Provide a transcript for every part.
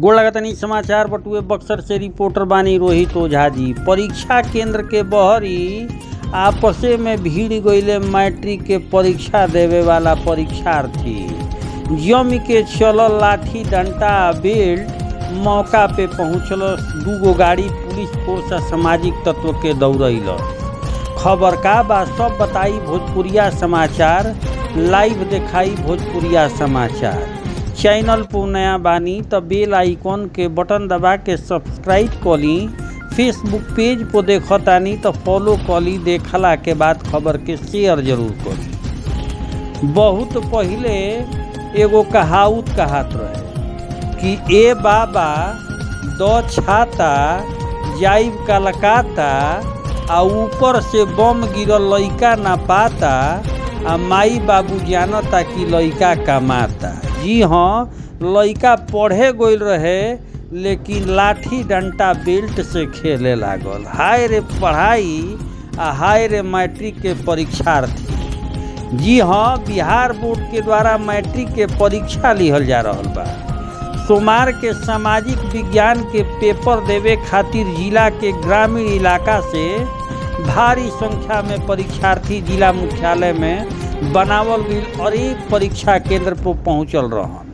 गोड़ लगतनी समाचार बटुए बक्सर से रिपोर्टर बानी रोहित ओझा जी। परीक्षा केंद्र के बहरी आपसे में भीड़ गईले मैट्रिक के परीक्षा देवे वाला परीक्षार्थी। जम के चलल लाठी डंटा बेल्ट मौका पे पहुँचल। दूगो गाड़ी पुलिस फोर्स सामाजिक तत्व के दौड़ल। खबर का बा सब बताई भोजपुरिया समाचार लाइव दिखाई भोजपुरिया समाचार। चैनल पर नया बानी तो बेल आइकॉन के बटन दबा के सब्सक्राइब करी। फेसबुक पेज पर देखतानी तो फॉलो करी। देखला के बाद खबर के शेयर जरूर करी। बहुत पहले एगो कहावत कहत रहे कि ए बाबा दो छाता जाइब कलकाता आ ऊपर से बम गिरल लइका ना पाता आ माई बाबू जानता कि लइका कमाता। जी हाँ, लइका पढ़े गइल रहे लेकिन लाठी डंटा बेल्ट से खेले लागल। हाय रे पढ़ाई आ हाय रे मैट्रिक के परीक्षार्थी। जी हाँ, बिहार बोर्ड के द्वारा मैट्रिक के परीक्षा लिहल जा रहल बा। सोमवार के सामाजिक विज्ञान के पेपर देवे खातिर जिला के ग्रामीण इलाका से भारी संख्या में परीक्षार्थी जिला मुख्यालय में बनावल गई और एक परीक्षा केंद्र पर पहुंचल रहन।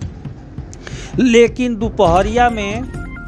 लेकिन दोपहरिया में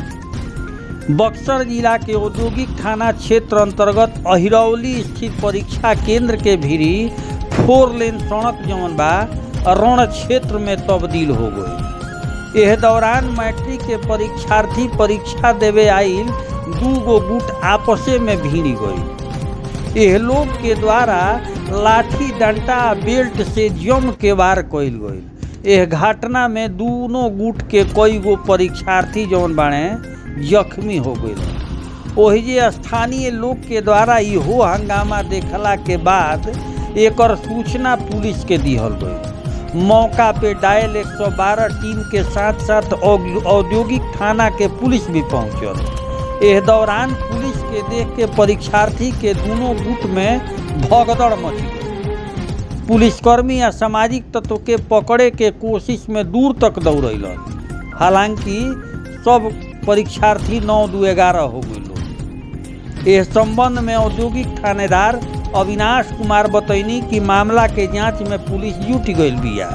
बक्सर जिला के औद्योगिक थाना क्षेत्र अंतर्गत अहिरौली स्थित परीक्षा केंद्र के भीरी 4 लेन सड़क जौन बा रण क्षेत्र में तब्दील हो गई। यह दौरान मैट्रिक के परीक्षार्थी परीक्षा देवे आइल दूगो गुट आपसे में भिड़ गई। यह लोग के द्वारा लाठी डंटा बेल्ट से जम के वार कइल गई। यह घटना में दोनों गुट के कई गो परीक्षार्थी जौन बाणे जख्मी हो गए। ओहिजे स्थानीय लोग के द्वारा इहो हंगामा देखला के बाद एकर सूचना पुलिस के दिहल गई। मौका पे डायल 112 टीम के साथ साथ औद्योगिक थाना के पुलिस भी पहुंचल। इस दौरान पुलिस के देख के परीक्षार्थी के दोनों गुट में भगदड़ मच गई। पुलिसकर्मी या सामाजिक तत्व के पकड़े के कोशिश में दूर तक दौड़लन। हालांकि सब परीक्षार्थी 9-2-11 हो गए। इस संबंध में औद्योगिक थानेदार अविनाश कुमार बतैनी कि मामला के जांच में पुलिस जुट गई बिया।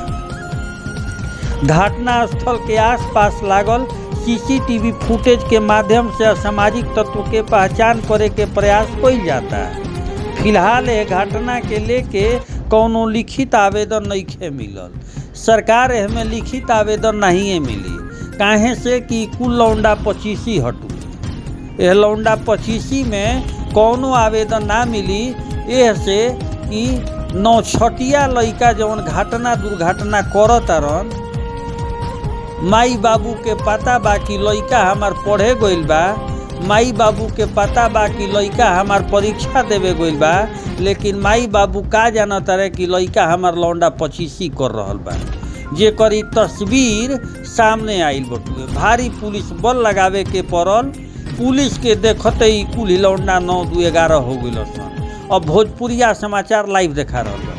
घटना स्थल के आसपास लागल सीसीटीवी फुटेज के माध्यम से असामाजिक तत्व के पहचान करे के प्रयास कइल जाता है। फिलहाल यह घटना के लेके कौनो लिखित आवेदन नहीं मिलल। सरकार में लिखित आवेदन नहीं मिली काहे से कि कुल लौंडा 25 हटू। यह लौंडा 25 में कौनो आवेदन ना मिली। यह से कि नौछटिया लइका जौन घटना दुर्घटना करतारन माई बाबू के पता बा कि लइका हमार पढ़े गइल बा। माई बाबू के पता बा कि लइका हमार परीक्षा देवे गइल बा। लेकिन माई बाबू का जानता रहे कि लइका हमार लौंडा 25 कर रहल बा। जेकर ई तस्वीर सामने आइल बटुए। भारी पुलिस बल लगावे के पड़ल। पुलिस के देखते ही कुल लौंडा 9-2-11 हो गइल सन। अब भोजपुरिया समाचार लाइव देखा रहा।